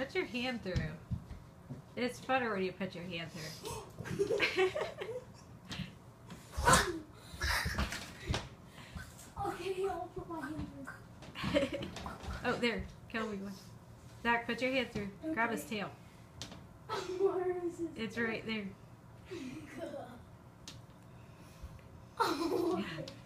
Put your hand through. It's funner when you put your hand through. Okay, I'll put my hand through. Oh, there. Kelby went. Zach, put your hand through. Okay. Grab his tail. Where is it? It's right there. Oh, okay.